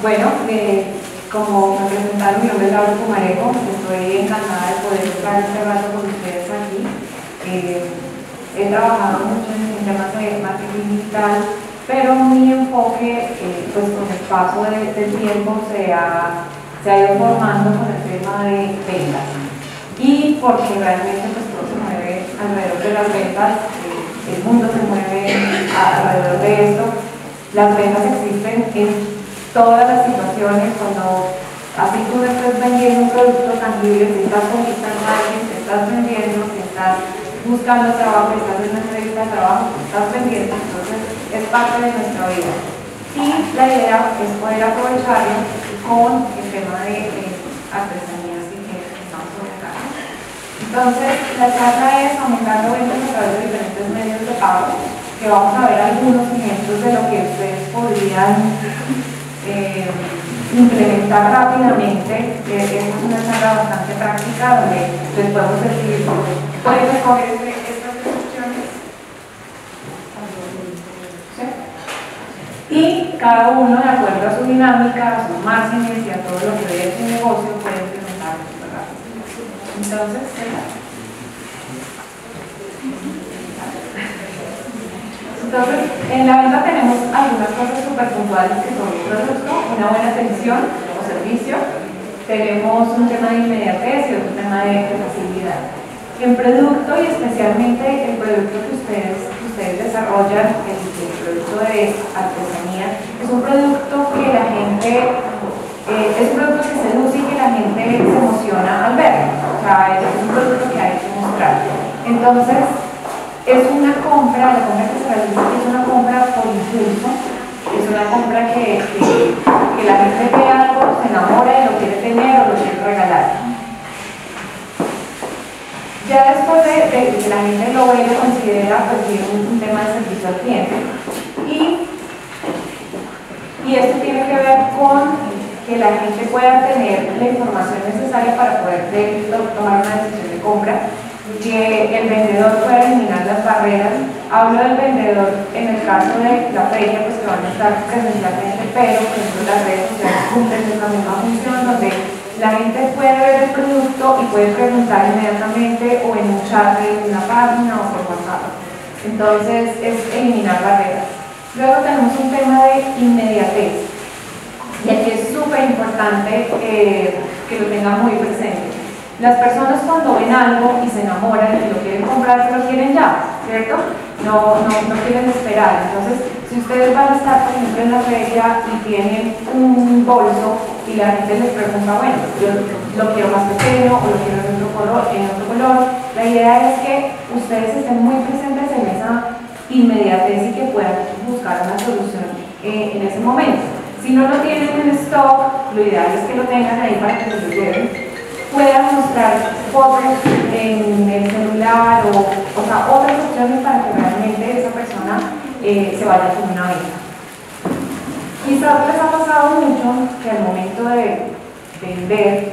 Bueno, como me presentaron, mi nombre es Laura Pumarejo, estoy encantada de poder estar este rato con ustedes aquí. He trabajado mucho en temas de marketing digital, pero mi enfoque, pues con el paso del tiempo, se ha ido formando con el tema de ventas. Y porque realmente pues, todo se mueve alrededor de las ventas, el mundo se mueve alrededor de esto. Las ventas existen en todas las situaciones, cuando así tú estés vendiendo un producto tangible, si estás conquistando a alguien, si estás vendiendo, si estás buscando trabajo, si estás en una entrevista de trabajo, si estás vendiendo, entonces es parte de nuestra vida. Y la idea es poder aprovecharlo con el tema de artesanías y que estamos sobre acá. Entonces, la charla es aumentando ventas a través de diferentes medios de pago, que vamos a ver algunos ejemplos de lo que ustedes podrían implementar rápidamente. Esta es una charla bastante práctica donde les podemos decir, pueden escoger estas opciones. ¿Sí? Y cada uno, de acuerdo a su dinámica, a sus márgenes y a todo lo que ve en su negocio, puede implementarlo súper rápido. Entonces, en la venta tenemos algunas cosas súper puntuales que son un producto, una buena atención o servicio. Tenemos un tema de inmediatez y otro tema de facilidad. En producto, y especialmente el producto que ustedes desarrollan, el producto de artesanía, es un producto que la gente, es un producto que seduce y que la gente se emociona al verlo. O sea, es un producto que hay que mostrar. Entonces, es una compra, la compra que se realiza es una compra por impulso, es una compra que la gente ve algo, se enamora y lo quiere tener o lo quiere regalar. Ya después de que la gente lo ve y lo considera, pues tiene un tema de servicio al cliente. Y esto tiene que ver con que la gente pueda tener la información necesaria para poder tomar una decisión de compra, que el vendedor pueda eliminar las barreras. Hablo del vendedor en el caso de la feria, pues que van a estar presencialmente, pero por ejemplo las redes sociales cumplen esa misma función, donde la gente puede ver el producto y puede preguntar inmediatamente o en un chat de una página o por WhatsApp. Entonces es eliminar barreras. Luego tenemos un tema de inmediatez, y aquí es súper importante que lo tengan muy presente. Las personas cuando ven algo y se enamoran y lo quieren comprar, se lo quieren ya, ¿cierto? No quieren esperar. Entonces, si ustedes van a estar, por ejemplo, en la feria y tienen un bolso y la gente les pregunta, bueno, yo lo quiero más pequeño o lo quiero en otro color, la idea es que ustedes estén muy presentes en esa inmediatez y que puedan buscar una solución en ese momento. Si no lo tienen en stock, lo ideal es que lo tengan ahí para que se lo lleven. Puedan mostrar fotos en el celular o sea, otras opciones para que realmente esa persona se vaya con una venta. Quizás les ha pasado mucho que al momento de vender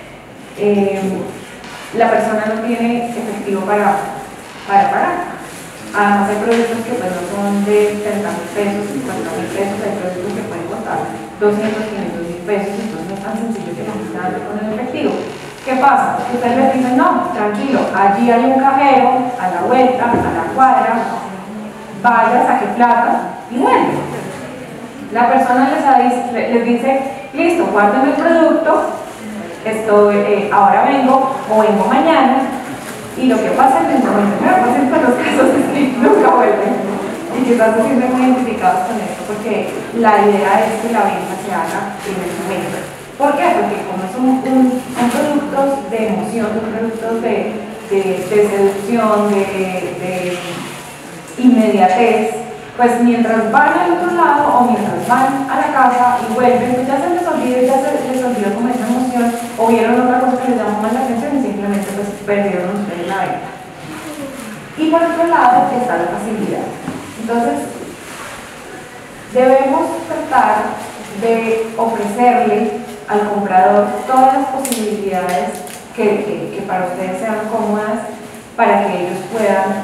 la persona no tiene efectivo para pagar. Además hay productos que pues, no son de 30.000 pesos, 50.000 pesos, hay productos que pueden costar 200, 500.000 pesos, entonces no es tan sencillo que la gente ande con el efectivo. ¿Qué pasa? Ustedes les dicen, no, tranquilo, allí hay un cajero, a la vuelta, a la cuadra, vaya, saque plata y vuelve. La persona les dice, listo, guarden el producto, ahora vengo o vengo mañana, y lo que pasa en el momento que pasen con los casos es que nunca vuelven. Y quizás se sienten muy identificados con esto, porque la idea es que la venta se haga en el momento. ¿Por qué? Porque como son productos de emoción, son productos de seducción, de inmediatez, pues mientras van al otro lado o mientras van a la casa y vuelven, pues ya se les olvida, como esa emoción, o vieron otra cosa que les llamó más la atención y simplemente pues perdieron ustedes la venta. Y por otro lado está la facilidad. Entonces, debemos tratar de ofrecerle al comprador todas las posibilidades que para ustedes sean cómodas para que ellos puedan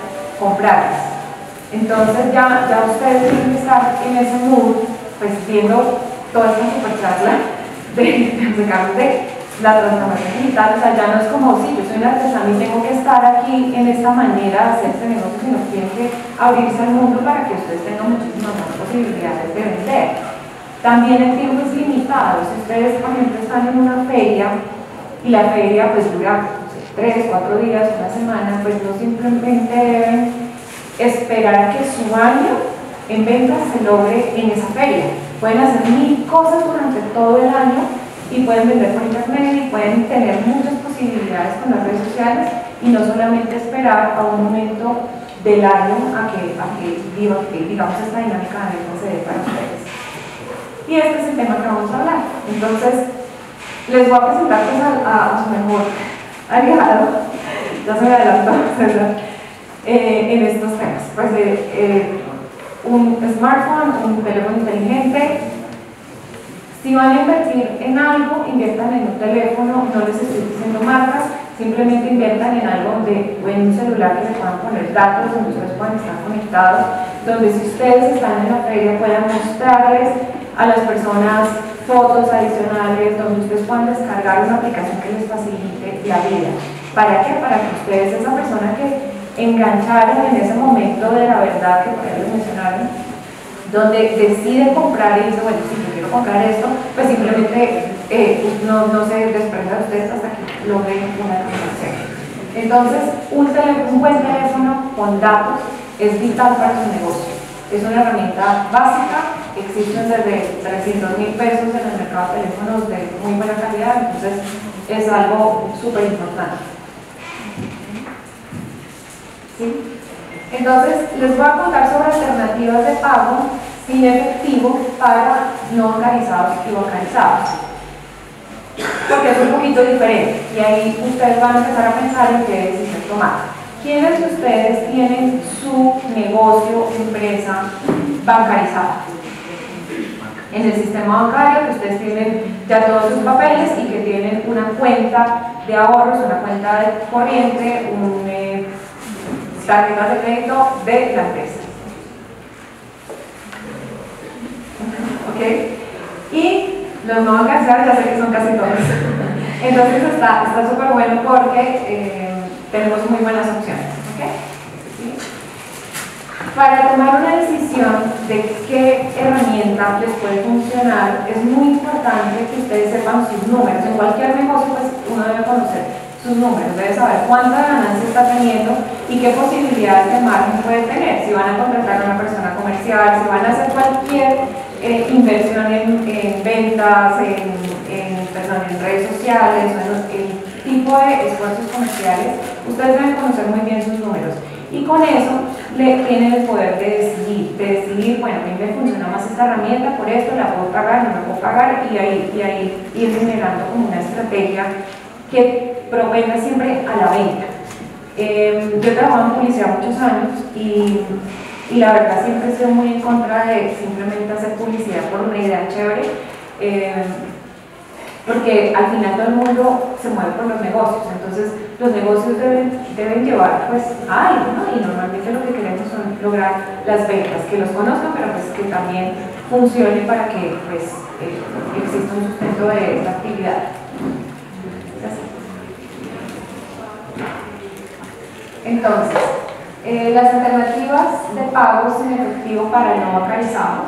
comprarlas. Entonces ya ustedes tienen que estar en ese mood, pues viendo toda esta super charla de la transformación digital. O sea, ya no es como, sí, yo soy una artesana y tengo que estar aquí en esta manera de hacer este negocio, sino que tienen que abrirse al mundo para que ustedes tengan muchísimas más posibilidades de vender. También el tiempo es limitado. Si ustedes, por ejemplo, están en una feria y la feria pues dura 3, 4 días, una semana, pues no simplemente deben esperar a que su año en ventas se logre en esa feria. Pueden hacer 1000 cosas durante todo el año y pueden vender por internet y pueden tener muchas posibilidades con las redes sociales y no solamente esperar a un momento del año a que digamos esta dinámica de ventas se dé para ustedes. Y este es el tema que vamos a hablar. Entonces, les voy a presentar pues, a su mejor aliado, ya se me adelantó, ¿verdad? En estos temas. Pues, un smartphone, un teléfono inteligente. Si van a invertir en algo, inviertan en un teléfono, no les estoy diciendo marcas, simplemente inviertan en algo donde, o en un celular que se puedan poner datos, donde ustedes puedan estar conectados, donde si ustedes están en la feria puedan mostrarles a las personas fotos adicionales, donde ustedes puedan descargar una aplicación que les facilite la vida. ¿Para qué? Para que ustedes, esa persona que engancharon en ese momento de la verdad que por ahí les mencionaron, donde decide comprar y dice, bueno, si yo quiero comprar esto, pues simplemente no se desprenda de ustedes hasta que logren una transacción. Entonces, un buen teléfono con datos es vital para su negocio. Es una herramienta básica, existen desde 300.000 pesos en el mercado de teléfonos de muy buena calidad, entonces es algo súper importante. ¿Sí? Entonces, les voy a contar sobre alternativas de pago sin efectivo para no bancarizados y bancarizados, porque es un poquito diferente y ahí ustedes van a empezar a pensar en qué decisión tomar. ¿Quiénes de ustedes tienen su negocio, empresa bancarizada? En el sistema bancario, que ustedes tienen ya todos sus papeles y que tienen una cuenta de ahorros, una cuenta de corriente, tarjetas de crédito de la empresa. ¿Ok? Y los no bancarizados ya sé que son casi todos. Entonces está súper bueno porque tenemos muy buenas opciones. ¿Okay? ¿Sí? Para tomar una decisión de qué herramienta les puede funcionar, es muy importante que ustedes sepan sus números. En cualquier negocio, pues uno debe conocer sus números, debe saber cuánta ganancia está teniendo y qué posibilidades de margen puede tener. Si van a contratar a una persona comercial, si van a hacer cualquier inversión en ventas, en redes sociales, el tipo de esfuerzos comerciales, ustedes deben conocer muy bien sus números. Y con eso tienen el poder de decidir, bueno, a mí me funciona más esta herramienta, por esto la puedo pagar, no la puedo pagar, y ahí ir generando como una estrategia que provenga siempre a la venta. Yo he trabajado en publicidad muchos años y la verdad siempre he sido muy en contra de simplemente hacer publicidad por una idea chévere, porque al final todo el mundo se mueve por los negocios, entonces los negocios deben llevar pues a algo, ¿no? Y normalmente lo que queremos son lograr las ventas, que los conozcan, pero pues que también funcione para que pues exista un sustento de esta actividad. Entonces, las alternativas de pago sin efectivo para no bancarizados.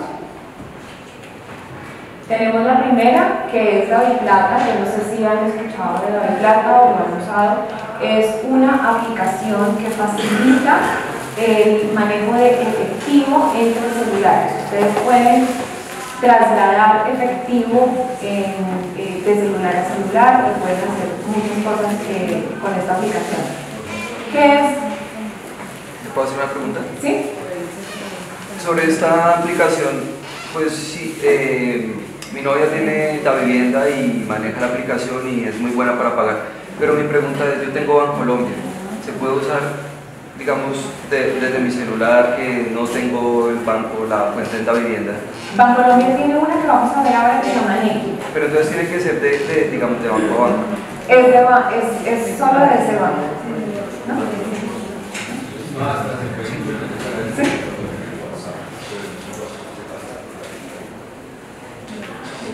Tenemos la primera, que es DaviPlata. Yo no sé si han escuchado de DaviPlata o lo han usado. Es una aplicación que facilita el manejo de efectivo entre celulares. Ustedes pueden trasladar efectivo de celular a celular y pueden hacer muchas cosas con esta aplicación. ¿Qué es? ¿Te puedo hacer una pregunta? Sí. Sobre esta aplicación, pues sí, mi novia tiene la vivienda y maneja la aplicación y es muy buena para pagar, pero mi pregunta es, yo tengo Bancolombia, ¿se puede usar, digamos, desde mi celular que no tengo el banco, la cuenta en la vivienda? Bancolombia tiene una que vamos a ver ahora que se llama Nequi. Pero entonces tiene que ser digamos, de banco a banco. Es solo de ese banco. ¿No? Sí.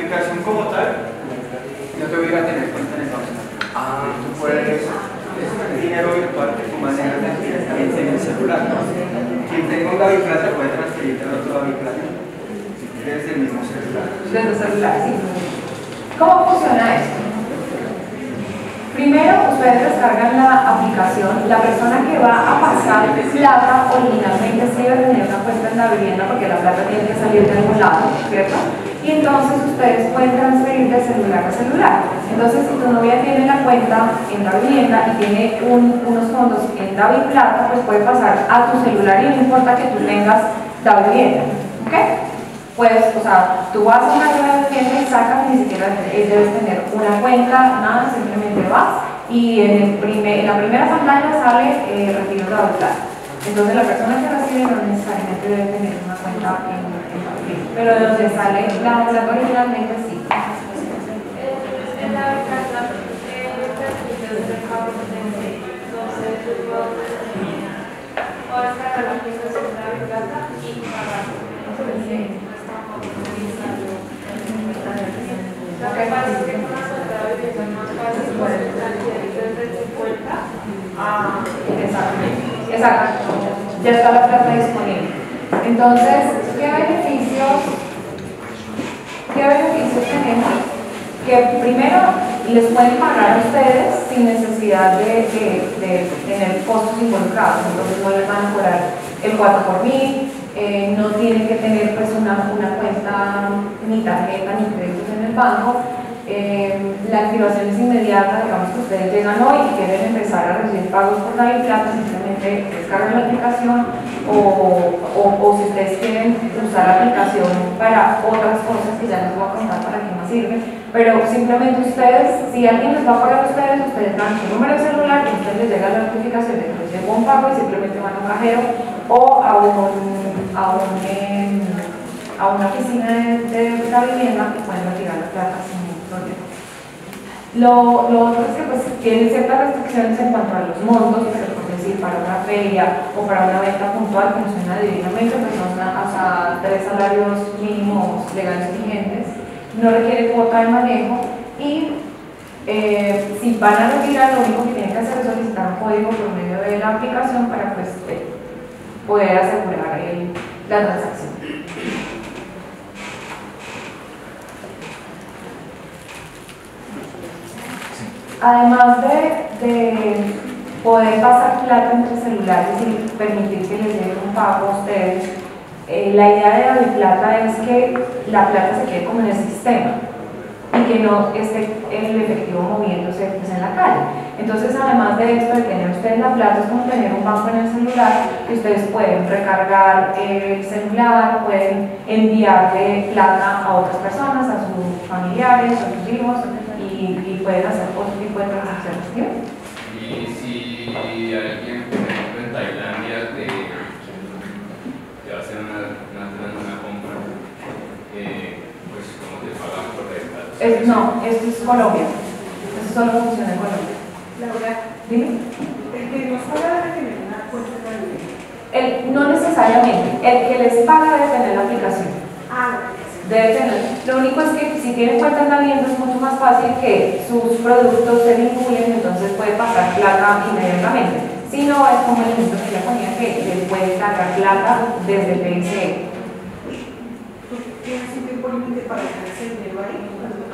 aplicación como tal, no te obliga a tener cuenta en el banco. Tú puedes, es dinero virtual que tú manejas en el celular. Quien tenga un Daviplata puede transferirte a otro Daviplata desde el mismo celular. Desde el celular, sí. ¿Cómo funciona esto? Primero, ustedes descargan la aplicación. La persona que va a pasar plata originalmente sí debe tener una cuenta en la vivienda porque la plata tiene que salir de algún lado, ¿cierto? Y entonces ustedes pueden transferir de celular a celular. Entonces, si tu novia tiene la cuenta en la vivienda y tiene unos fondos en Daviplata, pues puede pasar a tu celular y no importa que tú tengas Davivienda, ¿ok? Pues, o sea, tú vas a una tienda y sacas, ni siquiera debes tener una cuenta, nada, simplemente vas y en la primera pantalla sale retiro de Daviplata. Entonces la persona que recibe no necesariamente debe tener una cuenta en Daviplata, pero de donde sale la plata originalmente sí. Lo que pasa es que con la cuenta de vivienda es más fácil poder transferir desde tu cuenta a... Exacto. Ya está la plata disponible. Entonces, ¿qué beneficios tenemos? Que primero les pueden pagar a ustedes sin necesidad de tener costos involucrados. Entonces no les van a cobrar el 4 por mil, no tienen que tener pues una cuenta ni tarjeta ni créditos en el banco. La activación es inmediata, digamos que ustedes llegan hoy y quieren empezar a recibir pagos por Daviplata, simplemente descargan la aplicación o si ustedes quieren usar la aplicación para otras cosas que ya les voy a contar para qué más sirve, pero simplemente ustedes, si alguien les va a pagar a ustedes dan su número de celular y a ustedes les llega la notificación de que les llegó un pago y simplemente van a un cajero o a una oficina de la vivienda y pueden retirar la plata sin ningún problema. Lo otro es que pues, tienen ciertas restricciones en cuanto a los montos, pero por decir, para una feria o para una venta puntual funciona divinamente, pues son hasta 3 salarios mínimos legales vigentes, no requiere cuota de manejo y si van a retirar, lo único que tienen que hacer es solicitar un código por medio de la aplicación para pues, poder asegurar la transacción. Además de poder pasar plata entre celulares y permitir que les llegue un pago a ustedes, la idea de Daviplata es que la plata se quede como en el sistema y que no esté el efectivo moviéndose pues, en la calle. Entonces, además de esto, de tener ustedes la plata, es como tener un banco en el celular que ustedes pueden recargar el celular, pueden enviarle plata a otras personas, a sus familiares, a sus hijos, y pueden hacer otro tipo de transacciones. ¿Sí? Y si alguien, por ejemplo, en Tailandia te va a hacer una compra, pues ¿cómo te pagan por Daviplata? No, esto es Colombia. Esto solo funciona en Colombia. Laura, Dime. el que nos paga debe tener una cuenta en la vivienda. No necesariamente. El que les paga debe tener la aplicación. Debe tener. Lo único es que si tienen cuenta en la vivienda es mucho más fácil que sus productos se vinculen, entonces puede pasar plata inmediatamente. Si no, es como el ejemplo que ya ponía que les puede cargar plata desde el PSE. ¿Tienes un tiempo límite para dejar ese dinero ahí?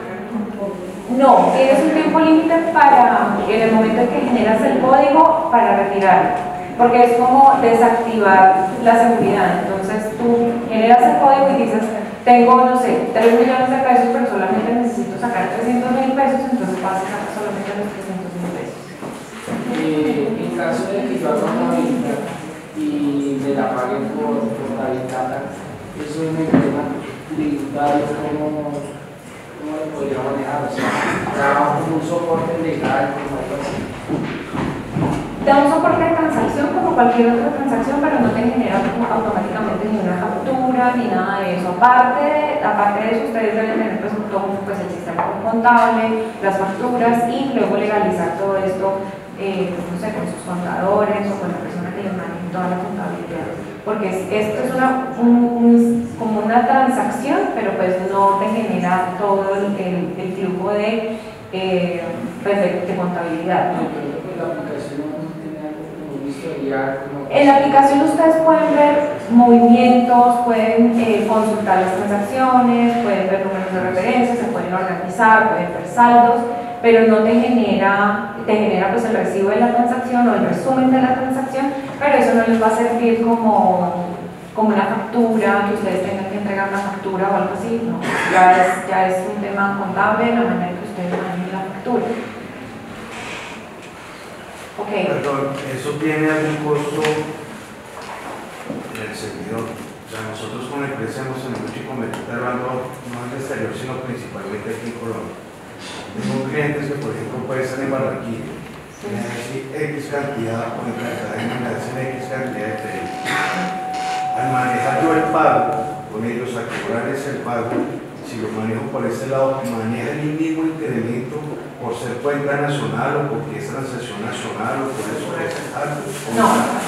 No, tienes un tiempo límite para, en el momento en que generas el código, para retirar, porque es como desactivar la seguridad. Entonces tú generas el código y dices, tengo, no sé, 3 millones de pesos, pero solamente necesito sacar 300.000 pesos, entonces vas a sacar solamente los 300.000 pesos. En caso de que yo haga una venta y me la paguen por Daviplata, eso me queda tributario, ¿cómo lo podría manejar? O sea, da un soporte legal, como algo así. Da un soporte de transacción como cualquier otra transacción, pero no te genera automáticamente ni una factura ni nada de eso. Aparte de eso, ustedes deben tener pues, el sistema contable, las facturas y luego legalizar todo esto no sé, con sus contadores o con la persona que les maneje toda la contabilidad. Porque esto es como una transacción, pero pues no te genera todo el flujo de contabilidad. En la aplicación ustedes pueden ver movimientos, pueden consultar las transacciones, pueden ver números de referencia, se pueden organizar, pueden ver saldos, pero no te genera pues el recibo de la transacción o el resumen de la transacción, pero eso no les va a servir como una factura, que ustedes tengan que entregar una factura o algo así, no, ya es un tema contable, la manera que ustedes manejen la factura. Okay. Perdón, ¿eso tiene algún costo en el servidor? O sea, nosotros como empresa hemos tenido mucho inconveniente hablando no en el exterior, sino principalmente aquí en Colombia. Tengo clientes que, por ejemplo, pueden estar en Barranquilla, me hacen X cantidad, o en la cadena me hacen X cantidad de crédito. Al manejar yo el pago, con ellos a cobrarles el pago, si lo manejo por ese lado, maneja el mismo incremento por ser cuenta nacional o porque es transacción nacional o por eso es algo. No,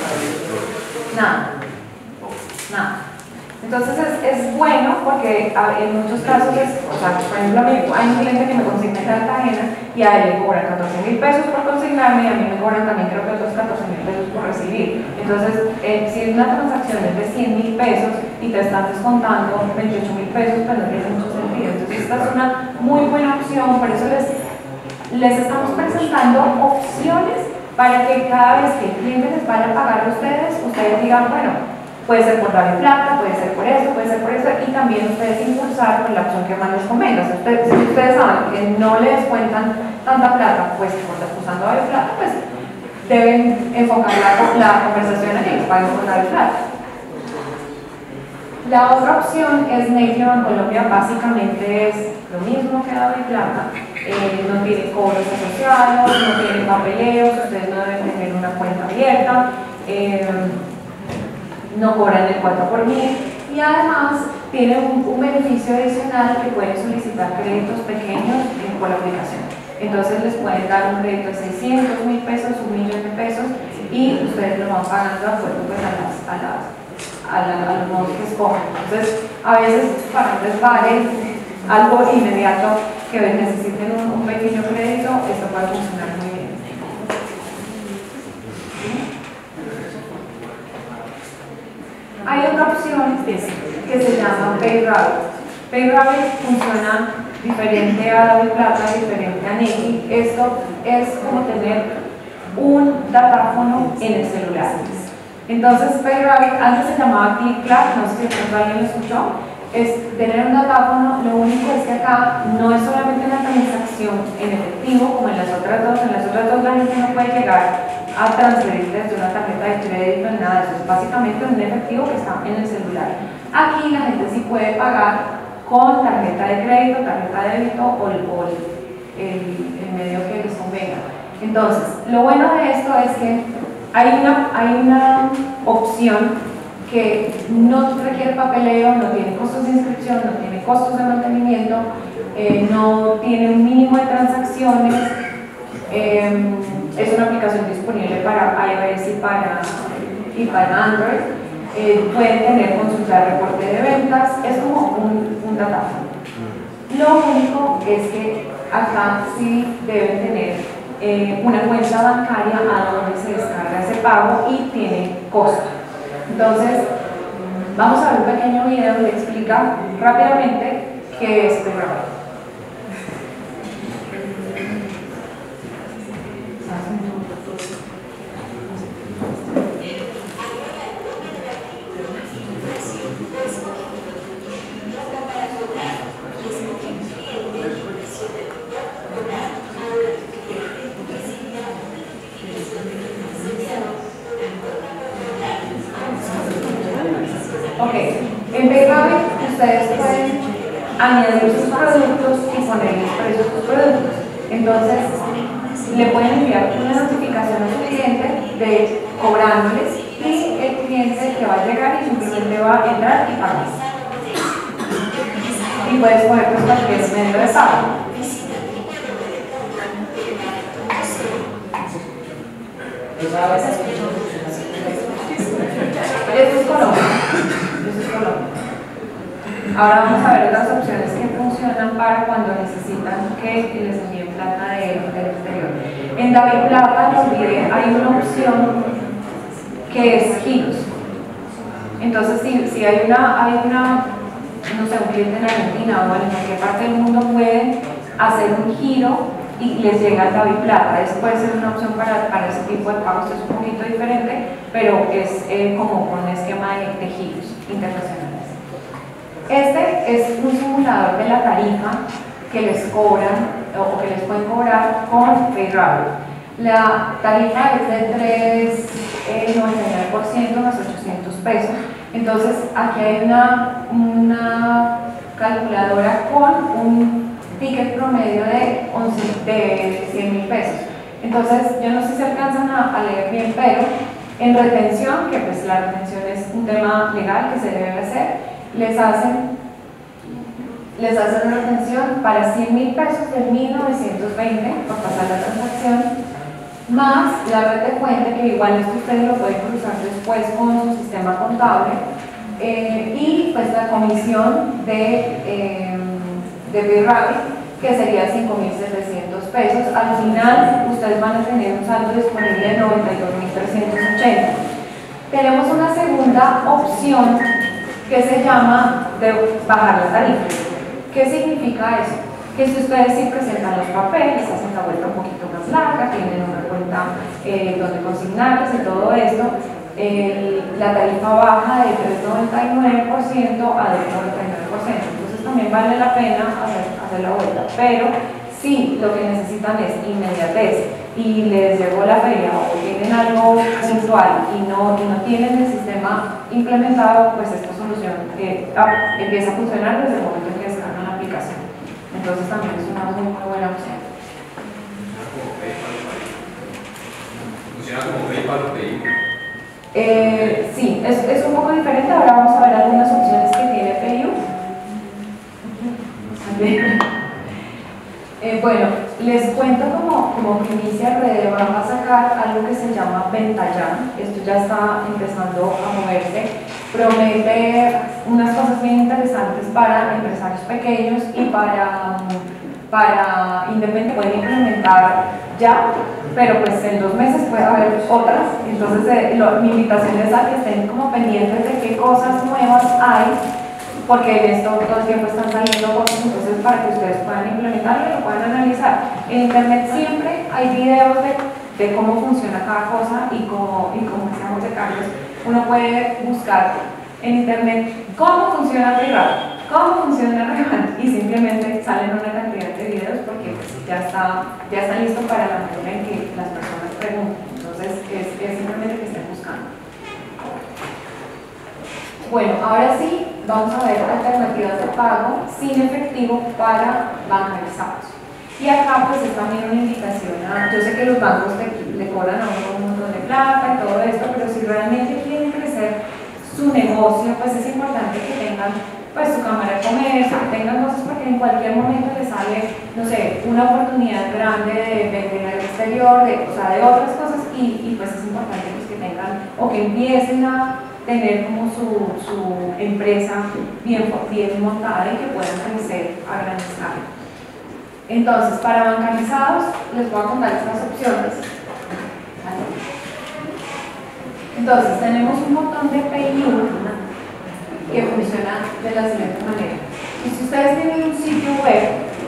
nada. Entonces es bueno porque en muchos casos, o sea, por ejemplo, hay un cliente que me consigna en Cartagena y a él le cobran 14.000 pesos por consignarme y a mí me cobran también creo que otros 14.000 pesos por recibir. Entonces, si una transacción es de 100.000 pesos y te están descontando 28.000 pesos, pues no tiene mucho sentido. Entonces, esta es una muy buena opción, por eso les estamos presentando opciones para que cada vez que el cliente les vaya a pagar a ustedes digan, bueno, puede ser por darle plata, puede ser por eso, y también ustedes impulsar por la opción que más les convenga. Si ustedes saben que no les cuentan tanta plata, pues usando darle plata, pues deben enfocar la conversación en ellos, paguen por darle plata. La otra opción es Native en Colombia, básicamente es lo mismo que darle plata. No tiene cobros asociados, no tiene papeleos, ustedes no deben tener una cuenta abierta. No cobran el 4 por mil y además tienen un beneficio adicional que pueden solicitar créditos pequeños por la aplicación. Entonces les pueden dar un crédito de 600.000 pesos, 1.000.000 de pesos y ustedes lo van pagando de acuerdo pues, a los modos que escogen. Entonces a veces para que les vale algo inmediato que necesiten un pequeño crédito, esto puede funcionar muy bien. Hay otra opción que se llama PayRabbit. PayRabbit funciona diferente a Dave Plata, diferente a Neki. Esto es como tener un datáfono en el celular. Entonces, PayRabbit antes se llamaba ClickClack, no sé si alguien lo escuchó. Es tener un datáfono, lo único es que acá no es solamente una transacción en efectivo como en las otras dos. En las otras dos la gente no puede llegar a transferir desde una tarjeta de crédito ni nada de eso, es básicamente un efectivo que está en el celular. Aquí la gente sí puede pagar con tarjeta de crédito, tarjeta de débito o el medio que les convenga. Entonces, lo bueno de esto es que hay una opción que no requiere papeleo, no tiene costos de inscripción, no tiene costos de mantenimiento, no tiene un mínimo de transacciones. Es una aplicación disponible para iOS y para Android. Pueden tener consultar reporte de ventas, es como un datáfono. Lo único es que acá sí deben tener una cuenta bancaria a donde se descarga ese pago y tiene costo. Entonces, vamos a ver un pequeño video que explica rápidamente qué es PayRabbit. Ok, en PayRabbit ustedes pueden añadir sus productos y ponerles precios a sus productos. Entonces, le pueden enviar una notificación a su cliente cobrándoles y el cliente que va a llegar y simplemente va a entrar y pagar. Y puedes poner pues cualquier medio de pago. primera vez escucho Eso es Colombia. Eso es Colombia. Ahora vamos a ver otras opciones que funcionan para cuando necesitan que les envíen plata del exterior. En DaviPlata, les diré, hay una opción que es giros. Entonces, si hay una, no sé, un cliente en Argentina o en cualquier parte del mundo puede hacer un giro y les llega el DaviPlata. Eso puede ser una opción para ese tipo de pagos, es un poquito diferente, pero es como con un esquema de giros internacionales. Este es un simulador de la tarifa que les cobran o que les pueden cobrar con PayRabbit. La tarifa es de 3,99% más 800 pesos. Entonces, aquí hay una calculadora con un ticket promedio de 100.000 pesos. Entonces, yo no sé si alcanzan a leer bien, pero en retención, que pues la retención es un tema legal que se debe hacer, les hacen una retención para 100.000 pesos de 1.920 por pasar la transacción, más la red de fuente, que igual esto ustedes lo pueden cruzar después con su sistema contable, y pues la comisión de PayRabbit, que sería 5.700 pesos. Al final, ustedes van a tener un saldo disponible de 92.380. Tenemos una segunda opción que se llama de bajar la tarifa. ¿Qué significa eso? Que si ustedes sí presentan los papeles, hacen la vuelta un poquito más larga, tienen una cuenta donde consignarles y todo esto, la tarifa baja de 3,99% a 2,99%. Entonces también vale la pena hacer la vuelta. Pero si lo que necesitan es inmediatez y les llegó la feria o tienen algo puntual y no tienen el sistema implementado, pues esta solución empieza a funcionar desde el momento en que descargan la aplicación. Entonces también es una muy buena opción. ¿Funciona como PayPal o PayU? Sí, es un poco diferente. Ahora vamos a ver algunas opciones que tiene PayU. Bueno, les cuento como primicia, Rede va a sacar algo que se llama Venta Ya. Esto ya está empezando a moverse. Promete unas cosas bien interesantes para empresarios pequeños y para independientes. Pueden implementar ya, pero pues en 2 meses puede haber otras. Entonces mi invitación es a que estén como pendientes de qué cosas nuevas hay, porque en esto todo el tiempo están saliendo cosas, entonces para que ustedes puedan implementarlo y lo puedan analizar. En internet siempre hay videos de cómo funciona cada cosa y como decíamos de Carlos, uno puede buscar en internet cómo funciona PayRabbit, cómo funciona Revant, y simplemente salen una cantidad de videos porque pues, ya está listo para la manera en que las personas preguntan. Entonces es simplemente que estén buscando. Bueno, ahora sí, vamos a ver alternativas de pago sin efectivo para bancarizados. Y acá pues es también una invitación yo sé que los bancos le cobran a uno un montón de plata y todo esto, pero si realmente quieren crecer su negocio, pues es importante que tengan pues su cámara de comercio, que tengan cosas, porque en cualquier momento les sale, no sé, una oportunidad grande de vender al exterior, de otras cosas, y pues es importante pues, que tengan o que empiecen a tener como su empresa bien montada y que puedan crecer a gran escala. Entonces, para bancarizados, les voy a contar estas opciones. Entonces, tenemos un montón de PayU que funciona de la siguiente manera. Y si ustedes tienen un sitio web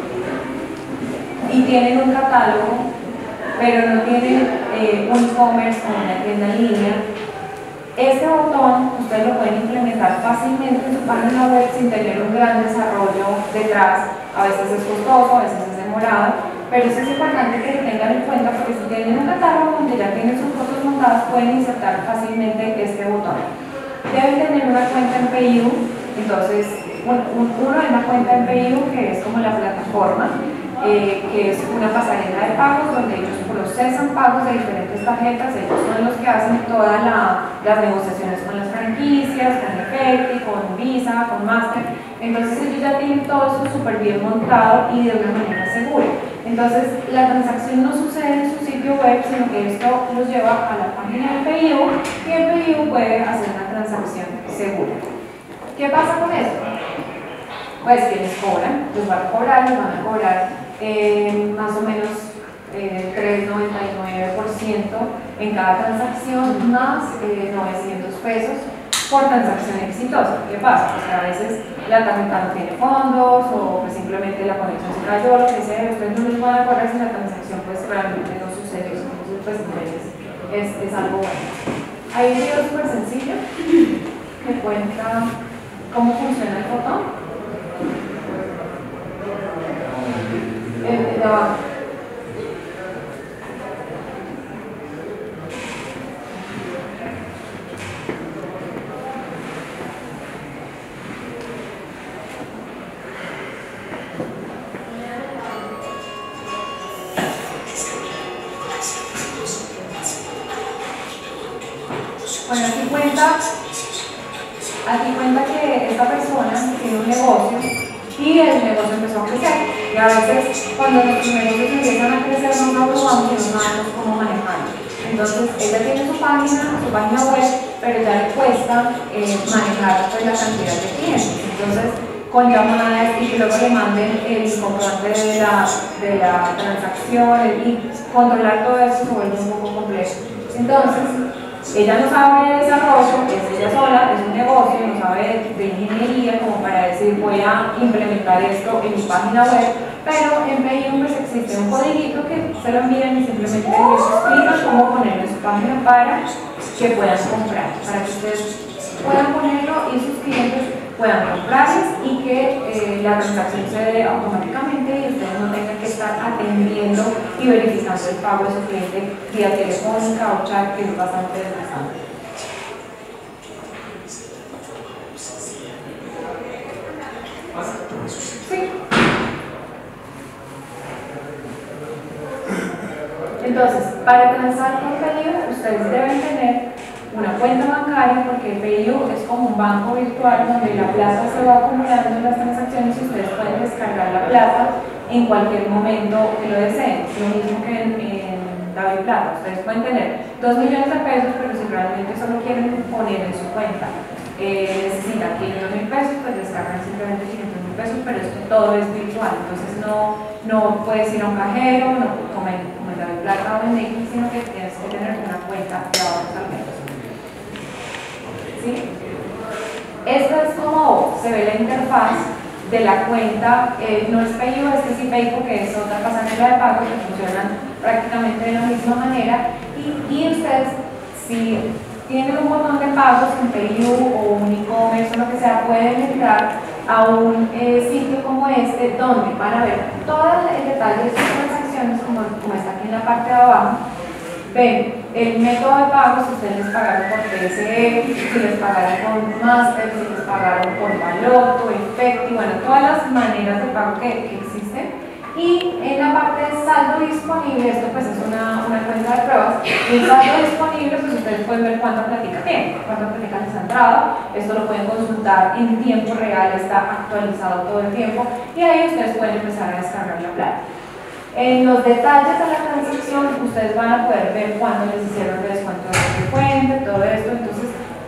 y tienen un catálogo, pero no tienen un e-commerce o una tienda en línea, este botón ustedes lo pueden implementar fácilmente en su página web sin tener un gran desarrollo detrás. A veces es costoso, a veces es demorado, pero eso es importante que lo tengan en cuenta, porque si tienen un catálogo donde ya tienen sus fotos montadas, pueden insertar fácilmente este botón. Deben tener una cuenta en PayU. Entonces, uno en una cuenta en PayU, que es como la plataforma, que es una pasarela de pagos donde ellos procesan pagos de diferentes tarjetas. Ellos son los que hacen todas las negociaciones con las franquicias, con Efecti, con Visa, con Master. Entonces ellos ya tienen todo eso súper bien montado y de una manera segura. Entonces, la transacción no sucede en su sitio web, sino que esto los lleva a la página del PIU y el PIU puede hacer una transacción segura. ¿Qué pasa con esto? Pues que les cobran, les van a cobrar más o menos 3,99% en cada transacción, más 900 pesos por transacción exitosa. ¿Qué pasa? Pues que a veces la tarjeta no tiene fondos o pues simplemente la conexión se cayó, lo que sea, ustedes no les van a cobrar si la transacción pues realmente no sucedió. Entonces pues es algo bueno. Hay un video súper sencillo que cuenta cómo funciona el botón. De abajo. Bueno, aquí cuenta que esta persona tiene un negocio y el negocio empezó a crecer. Y a veces cuando nuestros negocios empiezan a crecer no nos vamos y no sabemos cómo manejarlo. Entonces ella tiene su página web, pero ya le cuesta manejar pues, la cantidad de clientes. Entonces con llamadas y que luego le manden el comprobante de la transacción y controlar todo eso se vuelve un poco complejo. Entonces ella no sabe de desarrollo, es ella sola, es un negocio, no sabe de ingeniería como para decir voy a implementar esto en mi página web, pero en PIU pues existe un codiguito que se lo envían y simplemente les explican cómo ponerlo en su página para que puedan comprar, para que ustedes puedan ponerlo y sus clientes puedan comprarles y que la transacción se dé automáticamente y ustedes no tengan que estar atendiendo y verificando el pago de su cliente vía telefónica o chat, que es bastante desgastante. Sí. Entonces, para transar con PIU, ustedes deben tener una cuenta bancaria, porque PIU es como un banco virtual donde la plata se va acumulando en las transacciones y ustedes pueden descargar la plata en cualquier momento que lo deseen. Lo mismo que en David Plata, ustedes pueden tener 2 millones de pesos, pero si realmente solo quieren poner en su cuenta, necesitan 500.000 pesos, pues descargan simplemente 500.000 pesos, pero esto todo es virtual, entonces no puedes ir a un cajero, no, como en David Plata o en X, sino que tienes que tener una cuenta de ahorros al menos. ¿Sí? Esta es como se ve la interfaz de la cuenta, no es PIU, es que sí PayPal, que es otra pasarela de pago que funcionan prácticamente de la misma manera y ustedes si tienen un botón de pagos en PIU o un e-commerce o lo que sea, pueden entrar a un sitio como este donde van a ver todo el detalle de sus transacciones como está aquí en la parte de abajo. Ven el método de pago, si ustedes les pagaron por PSE, si les pagaron por Master, si les pagaron por Baloto, Efecti, bueno, todas las maneras de pago que existen. Y en la parte de saldo disponible, esto pues es una cuenta de pruebas, el saldo disponible pues ustedes pueden ver cuánta plática tienen, cuánta plática les ha entrado, esto lo pueden consultar en tiempo real, está actualizado todo el tiempo y ahí ustedes pueden empezar a descargar la plata. En los detalles de la transacción ustedes van a poder ver cuándo les hicieron el descuento de su cuenta, todo esto. Entonces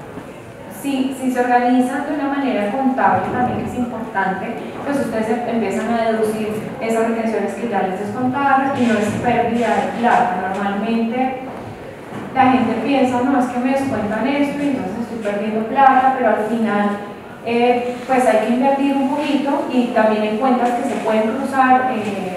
si se organizan de una manera contable también es importante, pues ustedes empiezan a deducir esas retenciones que ya les descontaron y no es pérdida de plata. Normalmente la gente piensa, no, es que me descuentan esto y entonces estoy perdiendo plata, pero al final pues hay que invertir un poquito y también en cuentas que se pueden cruzar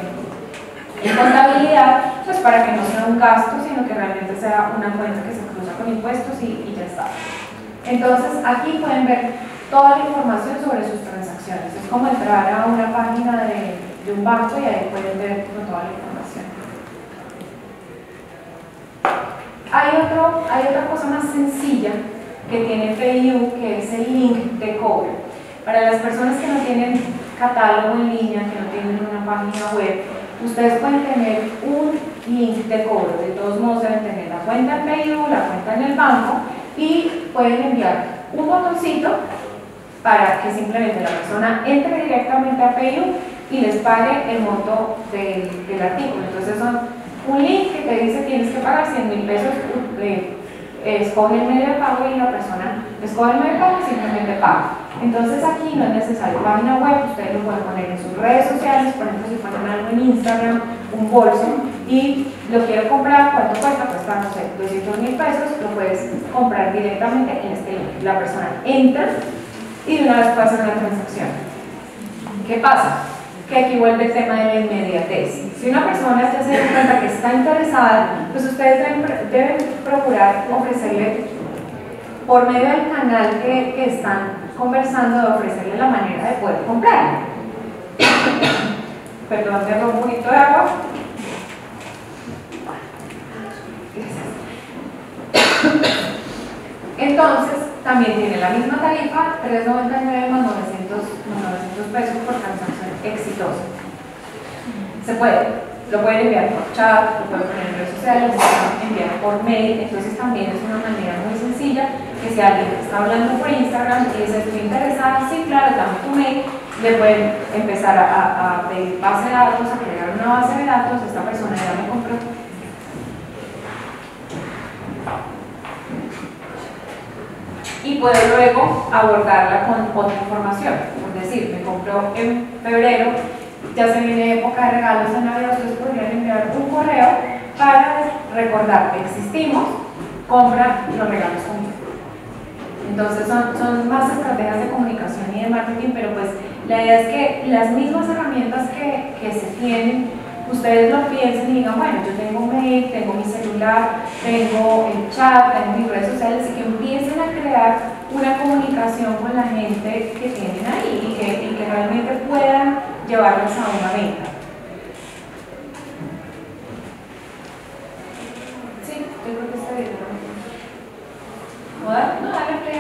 en contabilidad, pues para que no sea un gasto, sino que realmente sea una cuenta que se cruza con impuestos y ya está. Entonces aquí pueden ver toda la información sobre sus transacciones. Es como entrar a una página de un banco y ahí pueden ver toda la información. Hay otra cosa más sencilla que tiene PIU, que es el link de cobro. Para las personas que no tienen catálogo en línea, que no tienen una página web, ustedes pueden tener un link de cobro. De todos modos deben tener la cuenta en PIU, la cuenta en el banco y pueden enviar un botoncito para que simplemente la persona entre directamente a PIU y les pague el monto del del artículo. Entonces son un link que te dice tienes que pagar 100.000 pesos, escoge el medio de pago y la persona escoge el medio de pago y simplemente paga. Entonces aquí no es necesario página web, ustedes lo pueden poner en sus redes sociales, por ejemplo si ponen algo en Instagram, un bolso, y lo quiero comprar, ¿cuánto cuesta? Cuesta, no sé, 200.000 pesos, lo puedes comprar directamente en este link. La persona entra y de una vez puede hacer una transacción. ¿Qué pasa? Que aquí vuelve el tema de la inmediatez. Si una persona ya se da cuenta que está interesada, pues ustedes deben procurar ofrecerle, por medio del canal que están conversando, de ofrecerle la manera de poder comprarlo. Perdón, me robo un poquito de agua. Entonces, también tiene la misma tarifa, 3.99 más 900 pesos por transacción exitosa. Se puede, lo pueden enviar por chat, lo pueden poner en redes sociales, lo pueden enviar por mail. Entonces también es una manera muy sencilla que si alguien está hablando por Instagram y dice estoy interesada, sí claro, dame tu mail, le pueden empezar a pedir base de datos, a crear una base de datos. Esta persona ya me compró. Y puede luego abordarla con otra información. Por decir, me compró en febrero, ya se viene época de regalos en Navidad, ustedes podrían enviar un correo para recordar que existimos, compra los regalos conmigo. Entonces son más estrategias de comunicación y de marketing, pero pues la idea es que las mismas herramientas que se tienen, ustedes lo piensen y digan, bueno, yo tengo mail, tengo mi celular, tengo el chat, tengo mis redes sociales, y que empiecen a crear una comunicación con la gente que tienen ahí y que realmente puedan llevarlos a una venta. Sí, yo creo que está bien. ¿No dale play?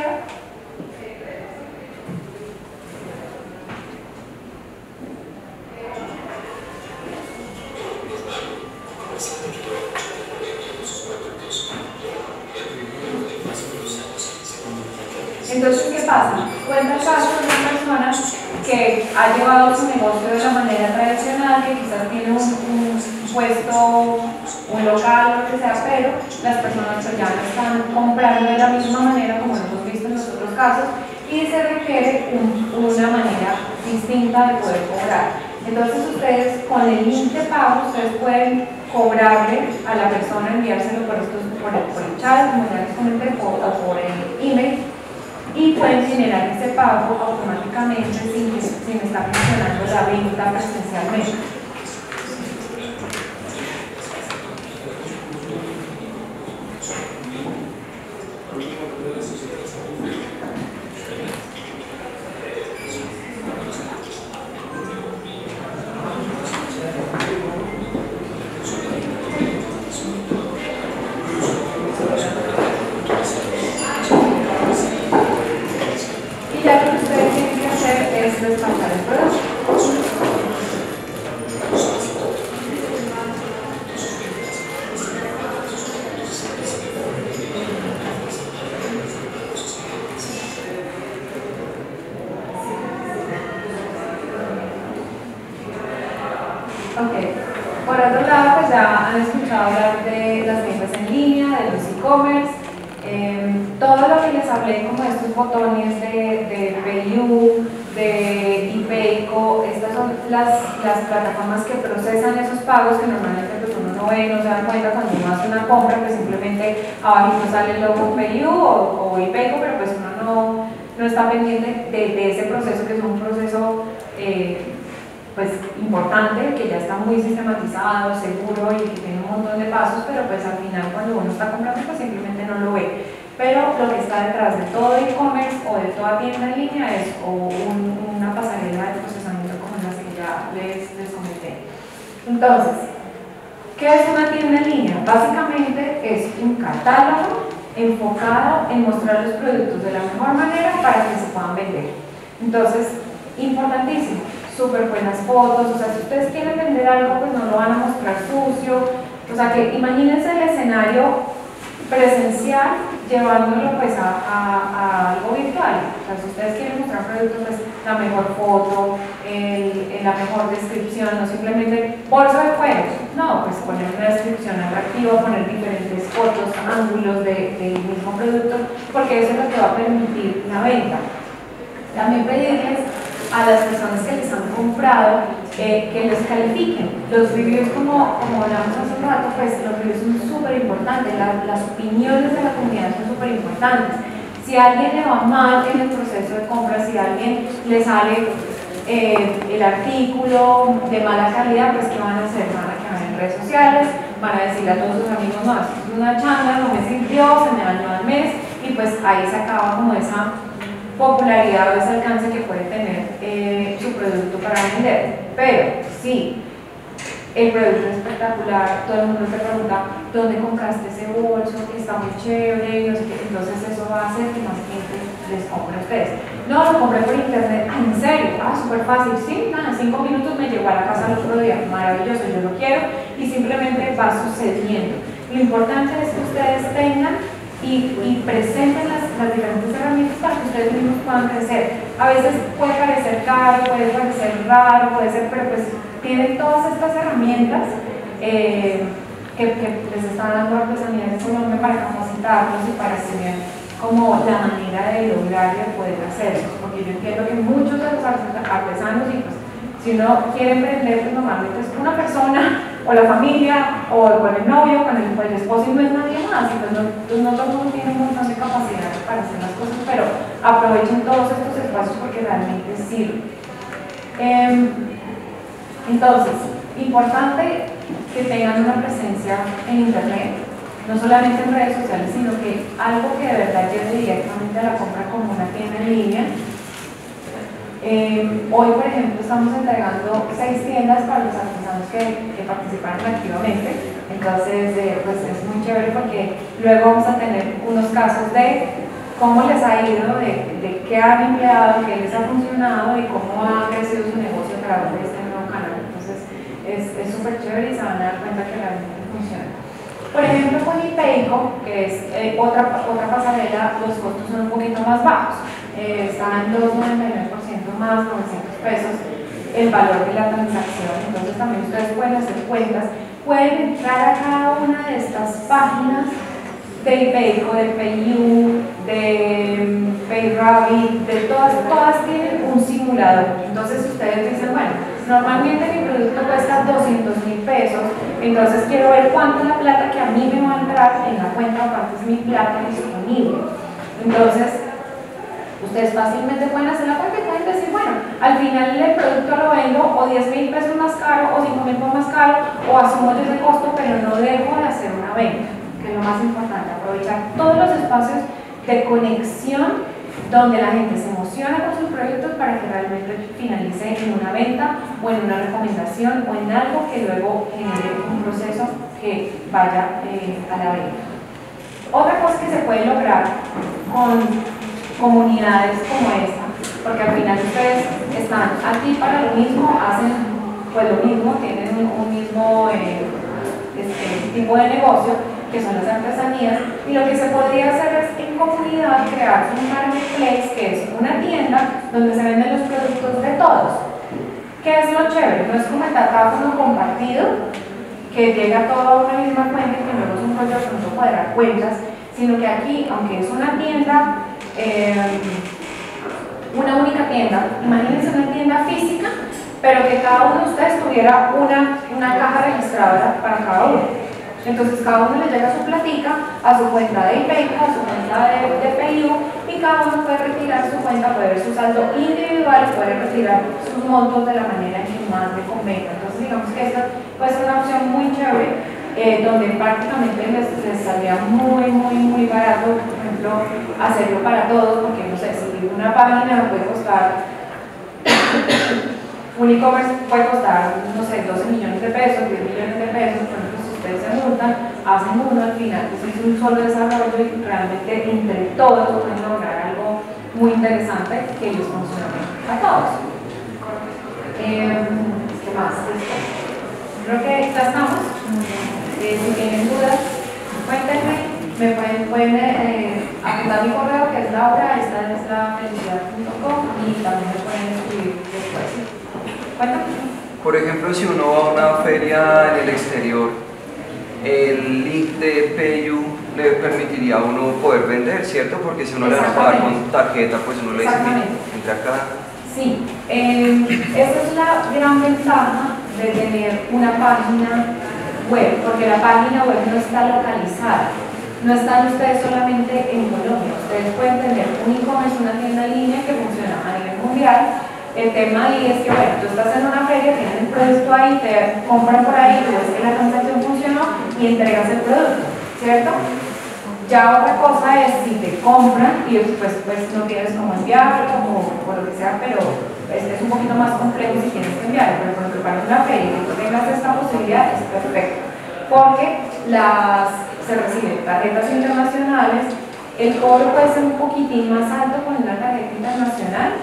Entonces, ¿qué pasa? Cuenta el caso de una persona que ha llevado su negocio de la manera tradicional, que quizás tiene un puesto, un local, lo que sea, pero las personas pues ya no están comprando de la misma manera como hemos visto en los otros casos, y se requiere una manera distinta de poder cobrar. Entonces ustedes con el link de pago, ustedes pueden cobrarle a la persona, enviárselo por el chat, como ya les comenté, o por el email, y pueden generar ese pago automáticamente sin estar funcionando la venta presencialmente. Despachar el producto. Ok, por otro lado, pues ya han escuchado hablar de las ventas en línea, de los e-commerce. Todo lo que les hablé, como estos botones de PayU, de ePayco, estas son las plataformas que procesan esos pagos que normalmente pues uno no ve, no se da cuenta cuando uno hace una compra, que simplemente abajito sale el logo PayU o ePayco, pero pues uno no está pendiente de ese proceso, que es un proceso pues importante, que ya está muy sistematizado, seguro y que tiene un montón de pasos, pero pues al final cuando uno está comprando pues simplemente no lo ve. Pero lo que está detrás de todo e-commerce o de toda tienda en línea es una pasarela de procesamiento como las que ya les comenté. Entonces, ¿qué es una tienda en línea? Básicamente es un catálogo enfocado en mostrar los productos de la mejor manera para que se puedan vender. Entonces, importantísimo, súper buenas fotos, o sea, si ustedes quieren vender algo, pues no lo van a mostrar sucio, o sea, que imagínense el escenario presencial, llevándolo pues a algo virtual. O sea, si ustedes quieren mostrar productos, pues la mejor foto, la mejor descripción, no simplemente bolso de cuero, no, pues poner una descripción atractiva, poner diferentes fotos, ángulos del mismo producto, porque eso es lo que va a permitir la venta. También pedirles a las personas que les han comprado que les califiquen. Los reviews, como hablamos hace un rato, pues los reviews son súper importantes, las opiniones de la comunidad son súper importantes. Si a alguien le va mal en el proceso de compra, si a alguien le sale el artículo de mala calidad, pues ¿qué van a hacer? Van a quedar en redes sociales, van a decirle a todos sus amigos, no, esto es una changa, no me sirvió, se me dañó al mes, y pues ahí se acaba como esa popularidad o ese alcance que puede tener su producto para vender. Pero sí, el producto es espectacular, todo el mundo te pregunta ¿dónde compraste ese bolso? Que está muy chévere, no sé qué. Entonces eso va a hacer que más gente les compre a ustedes. No, lo compré por internet, ¿en serio? Ah, súper fácil, sí, nada, 5 minutos me llegó a la casa el otro día, maravilloso, yo lo quiero, y simplemente va sucediendo. Lo importante es que ustedes tengan y presenten las diferentes herramientas para que ustedes mismos puedan crecer. A veces puede parecer caro, puede parecer raro, puede ser, pero pues tienen todas estas herramientas que les están dando Artesanías de Colombia para capacitarlos y para enseñar como la manera de lograr y de poder hacerlo, porque yo entiendo que muchos de los artesanos, y pues si uno quiere emprender, pues normalmente es una persona o la familia, o con el novio, con el esposo, y no es nadie más. Entonces no todo el mundo tiene un montón de capacidad para hacer las cosas, pero aprovechen todos estos espacios porque realmente sirven. Entonces, importante que tengan una presencia en internet, no solamente en redes sociales, sino que algo que de verdad lleve directamente a la compra como una tienda en línea. Hoy, por ejemplo, estamos entregando 6 tiendas para los artesanos que participaron activamente. Entonces, pues es muy chévere porque luego vamos a tener unos casos de cómo les ha ido, de qué han empleado, qué les ha funcionado y cómo ha crecido su negocio a través de este nuevo canal. Entonces, es súper chévere y se van a dar cuenta que realmente funciona. Por ejemplo, con IPEICO, que es otra pasarela, los costos son un poquito más bajos. Están en 2,99% más, 900 pesos el valor de la transacción. Entonces también ustedes pueden hacer cuentas, pueden entrar a cada una de estas páginas de IPEICO, de PayU, de PayRabbit, de todas tienen un simulador. Entonces ustedes dicen, bueno, normalmente mi producto cuesta 200.000 pesos, entonces quiero ver cuánta es la plata que a mí me va a entrar en la cuenta o cuánta es mi plata disponible. Entonces, ustedes fácilmente pueden hacer la cuenta y pueden decir, bueno, al final el producto lo vendo o 10.000 pesos más caro o 5.000 pesos más caro o asumo ese costo, pero no dejo de hacer una venta, que es lo más importante, aprovechar todos los espacios de conexión donde la gente se emociona con sus proyectos para que realmente finalice en una venta o en una recomendación o en algo que luego genere un proceso que vaya a la venta. Otra cosa que se puede lograr con comunidades como esta, porque al final ustedes están aquí para lo mismo, hacen pues lo mismo, tienen un mismo tipo de negocio, que son las artesanías, y lo que se podría hacer es en comunidad crear un marketplace, que es una tienda donde se venden los productos de todos. ¿Qué es lo chévere? No es como el datáfono compartido, que llega todo a una misma cuenta y que luego es un rollo de pronto cuadrar cuentas, sino que aquí, aunque es una tienda, una única tienda, imagínense una tienda física, pero que cada uno de ustedes tuviera una caja registradora para cada uno. Entonces cada uno le llega su platica a su cuenta de IPEICO, a su cuenta de PayU, y cada uno puede retirar su cuenta, puede ver su saldo individual, puede retirar sus montos de la manera en que más le convenga. Entonces digamos que esta puede ser una opción muy chévere, donde prácticamente les saldría muy barato, por ejemplo, hacerlo para todos, porque no sé, si una página puede costar, un e-commerce puede costar, no sé, 12 millones de pesos, 10 millones de pesos, por ejemplo, si ustedes se juntan, hacen uno al final, pues es un solo desarrollo y realmente entre todos pueden lograr algo muy interesante que les funcione a todos. ¿Qué más? Creo que ya estamos. Si tienen dudas, cuéntenme. me pueden apuntar mi correo, que es Laura, esta es la felicidad.com, y también me pueden escribir después. Cuéntame. Por ejemplo, si uno va a una feria en el exterior, el link de PayU le permitiría a uno poder vender, ¿cierto? Porque si uno le va a pagar con tarjeta, pues uno le dice, mire, entre acá. Sí, esa es la gran ventaja de tener una página web, porque la página web no está localizada. No están ustedes solamente en Colombia, ustedes pueden tener un e-commerce, una tienda en línea que funciona a nivel mundial. El tema ahí es que, bueno, tú estás en una feria, tienes el producto ahí, te compran por ahí, tú ves que la transacción funcionó y entregas el producto, ¿cierto? Ya otra cosa es si te compran y después pues, no tienes cómo enviarlo o lo que sea, pero es un poquito más complejo si tienes que enviarlo, pero cuando preparas una feria y tú tengas esta posibilidad es perfecto, porque se reciben tarjetas internacionales, el cobro puede ser un poquitín más alto con una tarjeta internacional,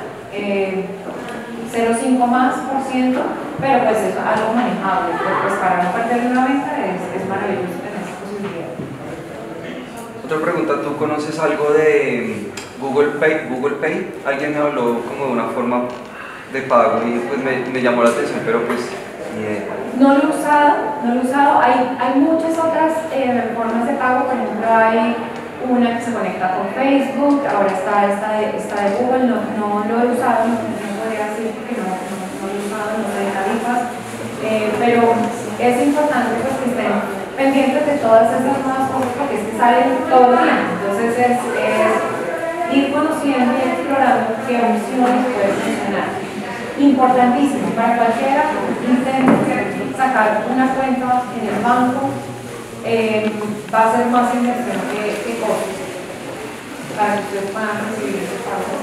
0,5 más por ciento, pero pues es algo manejable, pero pues para no perder una venta es maravilloso tener esa posibilidad. Otra pregunta, ¿tú conoces algo de Google Pay? Google Pay, alguien me habló como de una forma de pago y pues me llamó la atención, pero pues ni idea. No lo he usado, hay muchas otras formas de pago, por ejemplo hay una que se conecta con Facebook, ahora está esta de Google, no lo he usado, no podría decir que no lo he usado, no sé de tarifas, pero es importante pues, que estén pendientes de todas esas nuevas cosas porque es que salen todo el día, entonces es ir conociendo y explorando qué opciones pueden funcionar. Importantísimo, para cualquiera intente sacar una cuenta en el banco, va a ser más inversión que costos para que ustedes puedan recibir esos pagos.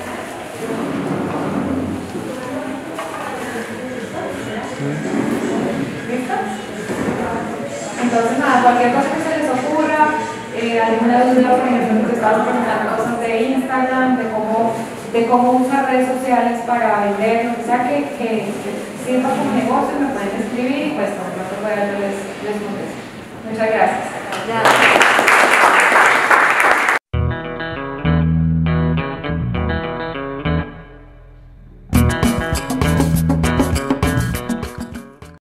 ¿Listo? Entonces nada, cualquier cosa que se les ocurra, alguna duda, por ejemplo, que estaban preguntando cosas de Instagram, de cómo usar redes sociales para vender, lo que sea que sirva como negocio, me pueden escribir